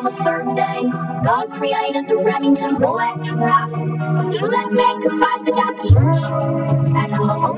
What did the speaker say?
on the third day, God created the Remington Bolt Action Rifle. Sure, that man could fight the dinosaurs and the Homo